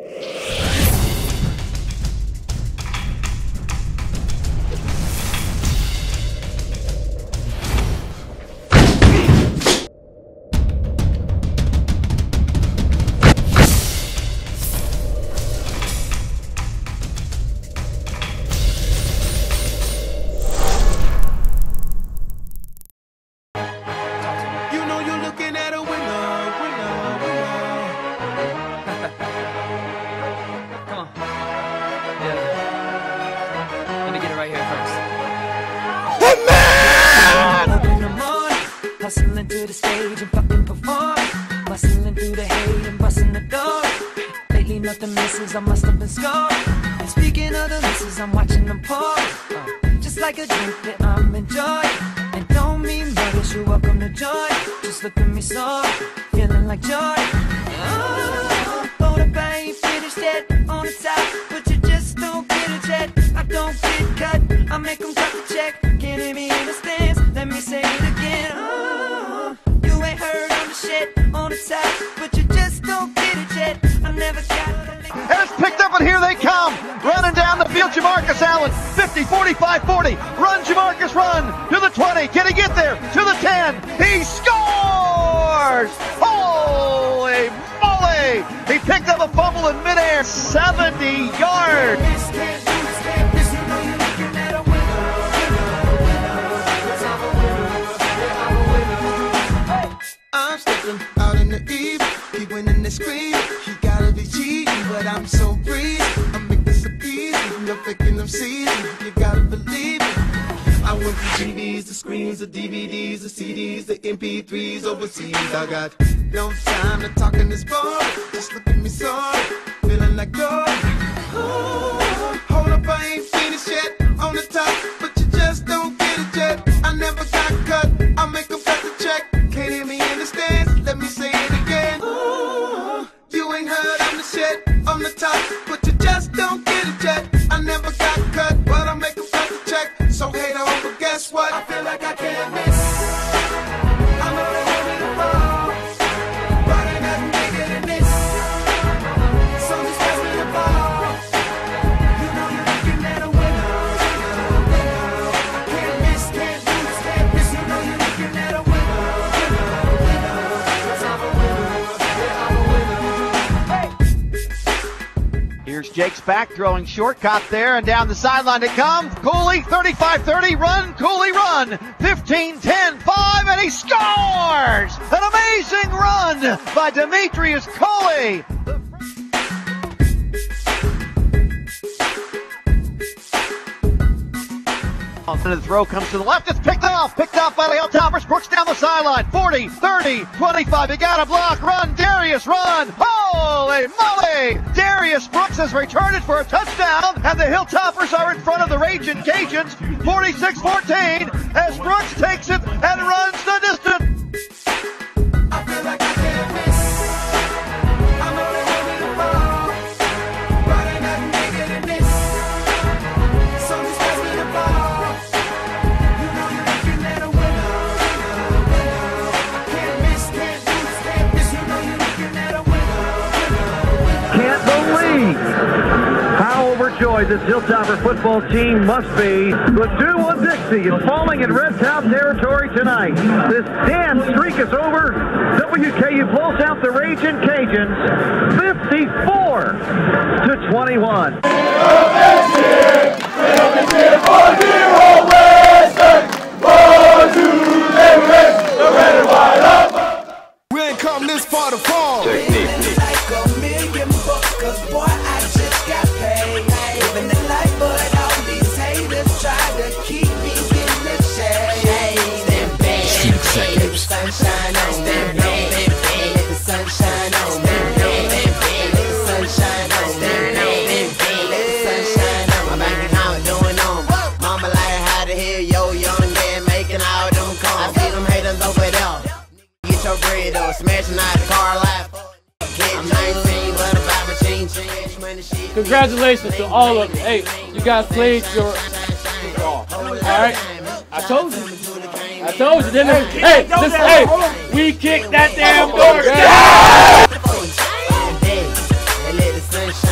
Hustling to the stage and fucking perform. Bustling through the hate and busting the door. Lately nothing misses, I must have been scored. And speaking of the misses, I'm watching them pour. Just like a drink that I'm enjoying. And don't mean much, you're welcome to join. Just look at me so, feeling like joy. Hold up, I ain't finished yet. On the top, but you just don't get it yet. I don't get cut, I make them cut the check. Can't hear me in the stands, let me say it again. You ain't heard on the shit on the top, but you just don't get it yet. I never got it. And it's picked up, and here they come. Running down the field, Jamarcus Allen. 50, 45, 40. Run, Jamarcus, run. To the 20. Can he get there? To the 10. He scores! Holy moly! He picked up a fumble in midair. 70 yards. I'm stepping out in the eve, he winning the screen. He gotta be cheating, but I'm so free. I make this so easy, no faking them season. You gotta believe it. I went from TVs to screens to DVDs to CDs to MP3s overseas. I got no time to talk in this bar. Just look at me sorry, feeling like God. Hold up, I ain't finished yet. On the top, but you just don't get it yet. I never got cut, I make them cut the check. Can't hear me in the stands, let me say it again. Ooh, you ain't heard I'm the shit on the top, but you just don't get it yet. I never got cut, but I make them cut the check. So hate on, but guess what? I feel like I can't miss. I know they want me to fall, but ain't nothing bigger than this. So just pass me the ball. You know you're looking at a winner. I can't miss, can't lose, can't miss. You know you're looking at a winner. Here's Jake's back, throwing short, caught there, and down the sideline it comes. Cooley, 35-30, run, Cooley, run. 15-10-5, and he scores! An amazing run by Demetrius Cooley. The throw comes to the left. It's picked off by the Hilltoppers. Brooks down the sideline. 40, 30, 25. You got a block. Run, Darius, run. Holy moly! Darius Brooks has returned it for a touchdown, and the Hilltoppers are in front of the Raging Cajuns. 46-14 as Brooks takes it and runs the distance. I feel like I can't miss. I know they want me to fall, but ain't nothing bigger than this. So just pass me the ball. You know you're looking at a winner. I can't miss, can't lose, can't miss. You know you're looking at a winner. Can't believe how overjoyed this Hilltopper football team must be. The 2-1 Dixie is falling in Red Top territory tonight. This damn streak is over. WKU pulls out the Raging Cajuns 54-21. We ain't come this far to fall. Living like $1 million bucks, 'cause boy, I just got paid. Living the life, but all these haters try to keep me in the shade. Stand back, let the sunshine on me. Let the sunshine on me. Let the sunshine on me. Let the sunshine on me. I'm making out, doing on. Mama like how the hell yo young man making all them calls. I see them haters over there. Get your bread up, smashing out the car life. I'm 19, but about my change. Congratulations to all of you. Hey, you guys played your football. Alright? I told you. I told you, didn't I? Hey, listen, hey, we kicked that damn door. Yeah.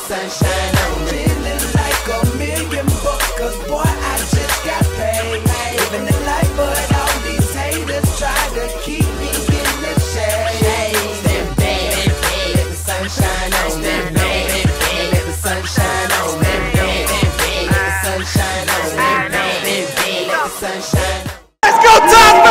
sunshine on me. Feeling like $1,000,000, 'cause boy, I just got paid. Living the life, but all these haters try to keep me in the shade. Stand back, let the sunshine on me. Stand back, let the sunshine on me. Let the sunshine on me. Let the sunshine. Let's go, Top!